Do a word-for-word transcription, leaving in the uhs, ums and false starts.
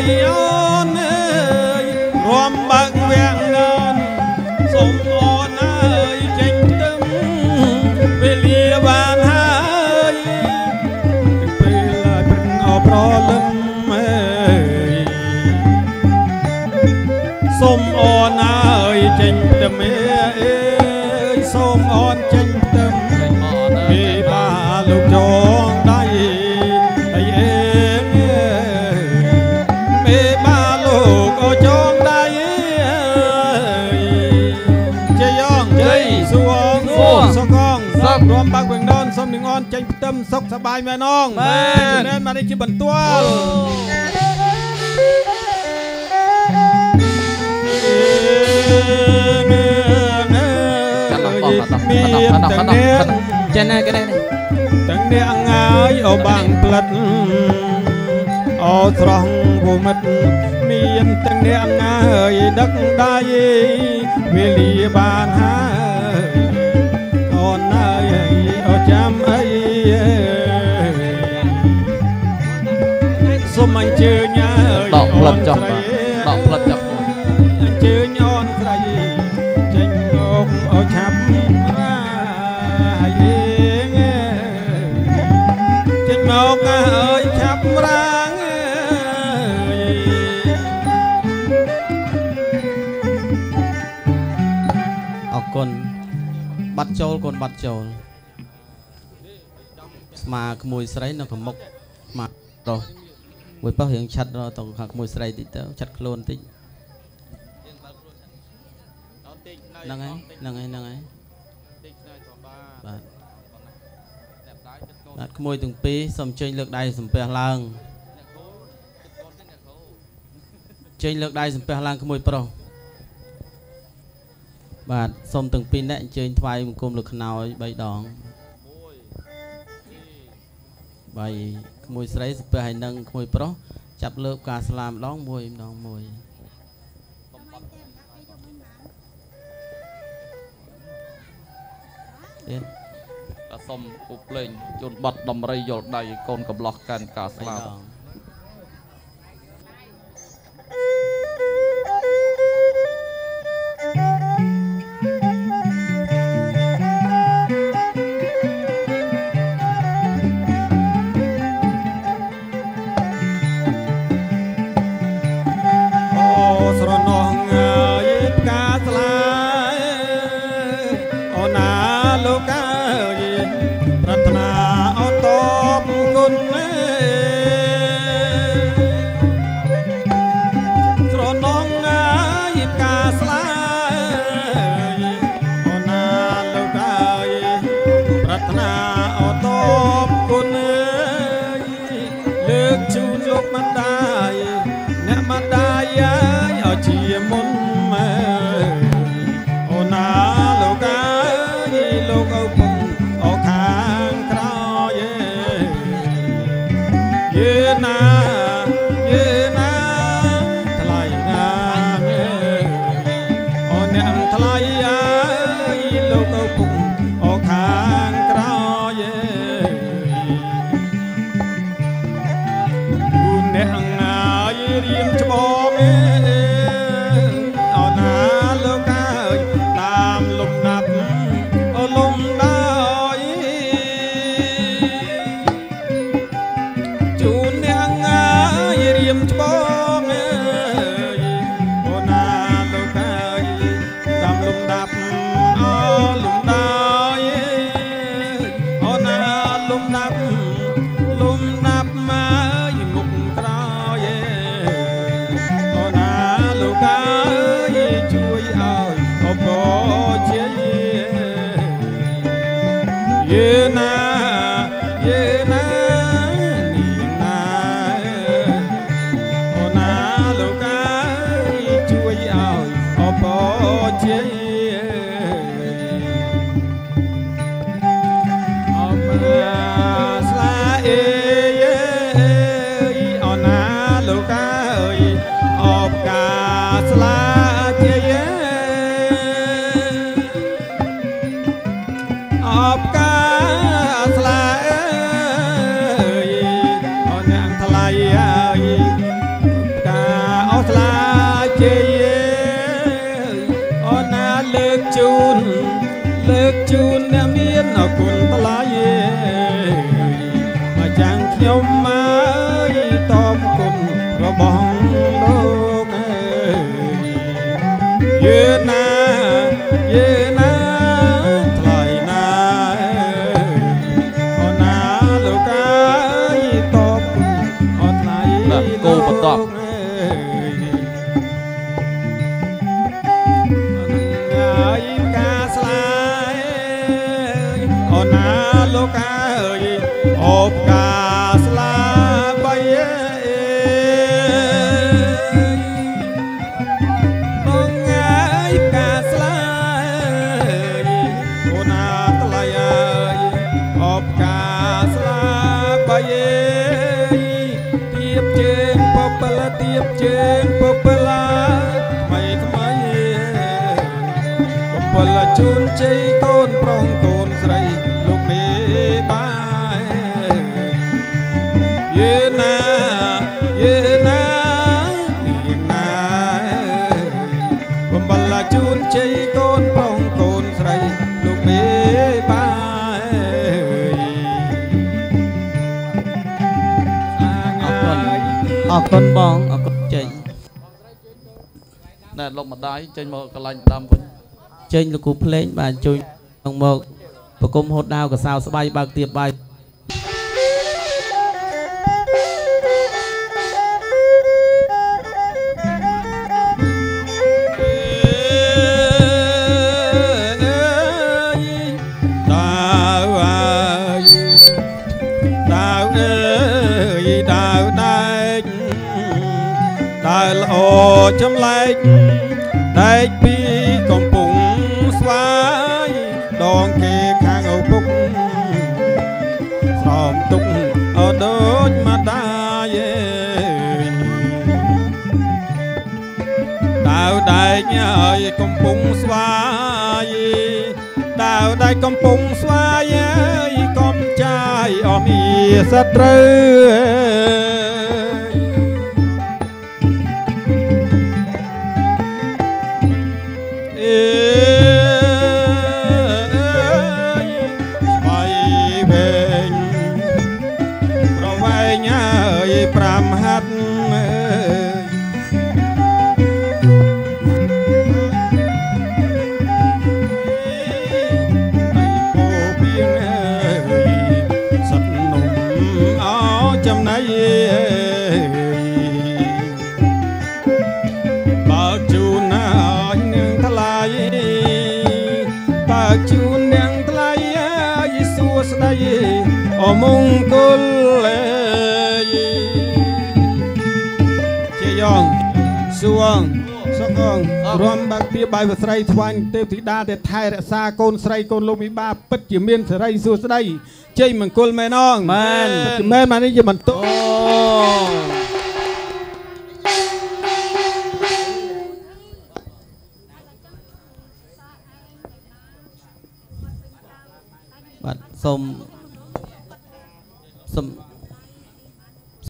អូនអើយរំបើកវាំងងនសូមអូនអើយចេញទៅវេលាបានហើយពេលព្រឹងអប្រលឹមអើយសូមអូនអើយចេញទៅមេអើយសូមអូនចេញទៅមេបាលោកចងដៃអីអេមេបាលោកអចងដៃជ័យយ៉ងជ័យសួងសកងសករួមបាក់វិញដនសូមនឹងអូនចេញផ្ទឹមសុខសប្បាយមែនអងមែនមែនមកនេះជាបន្ទាល់ចេញណាគេនេះទាំងអ្នកអងាយអូបាំងផ្លិតអូស្រស់វមិតមានទាំងអ្នកអងាយដឹកដៃវេលាបានហើយអូនអើយអូចាំអីសូមអញ្ជើញអើយដកផ្លិតចុះដកផ្លិតចុះអញ្ជើញអូនស្រីចេញមកអូឆាប់មកអើយឆាប់រាងអរគុណបាត់ចូលកូនបាត់ចូលស្មាក្មួយស្រីនៅកមុកស្មាប្រុសមួយប្រុសរៀងឆាត់រទៅខាងក្មួយស្រីតិចទៅឆាត់ខ្លួនតិចហ្នឹងហើយហ្នឹងហើយហ្នឹងហើយបាទបាទក្មួយទាំងពីរសូមចេញលើកដៃសំពះឡើងចេញលើកដៃសំពះឡើងក្មួយប្រុសបាទសូមទាំងពីរអ្នកអញ្ជើញថ្វាយបង្គំលោកខ្នើយបីដងបីក្មួយស្រីសំពះឲ្យនឹងក្មួយប្រុសចាប់លើកការស្លាមម្ដងមួយម្ដងមួយទៀតសុំពុកលេងជូនបាត់ដំរីយល់ដៃកូនកំឡោះកាន់ការស្លាប់អតបហើយការស្លាយអូនណាលោកអើយអូបការស្លាបីបងហើយការស្លាយអូនណាថ្លៃអើយអូបការស្លាបីទៀបជើងពពលទៀបជើងពពលាថ្មីថ្មីពលជូនជ័យកូនប្រុសកូនស្រីលោកមេបាយយេណាយេណាយេណាបំបលជូនជ័យកូនប្រុសកូនស្រីលោកមេបាយអរគុណបងអរគុណចេញណែលោកម្ដាយចេញមកកន្លែងដើមវិញចេញលោកគ្រូភ្លេងបាទជួយមកប្រគំហូតដាវកសៅស្បៃបើកទៀបបាយចំលែកដែកពីកំពុងស្វាយដងគេខាងឪពុកស្រោមទុកអត់ដូចម្ដាយដាវដែកហើយកំពុងស្វាយដាវដែកកំពុងស្វាយហើយកុំចាយអមអ៊ីសត្រូវ มงคลเจียงสวงสกองรวมบักเตียบใบวัสไรทวายเทพธิดาแต่ไทยรักษาโกนไสโกนลมิบาปัจจิเมียนสไรสุสไดเจียมังคลแม่น้องแม่นแม่มานี่จะมันโตบัดส้ม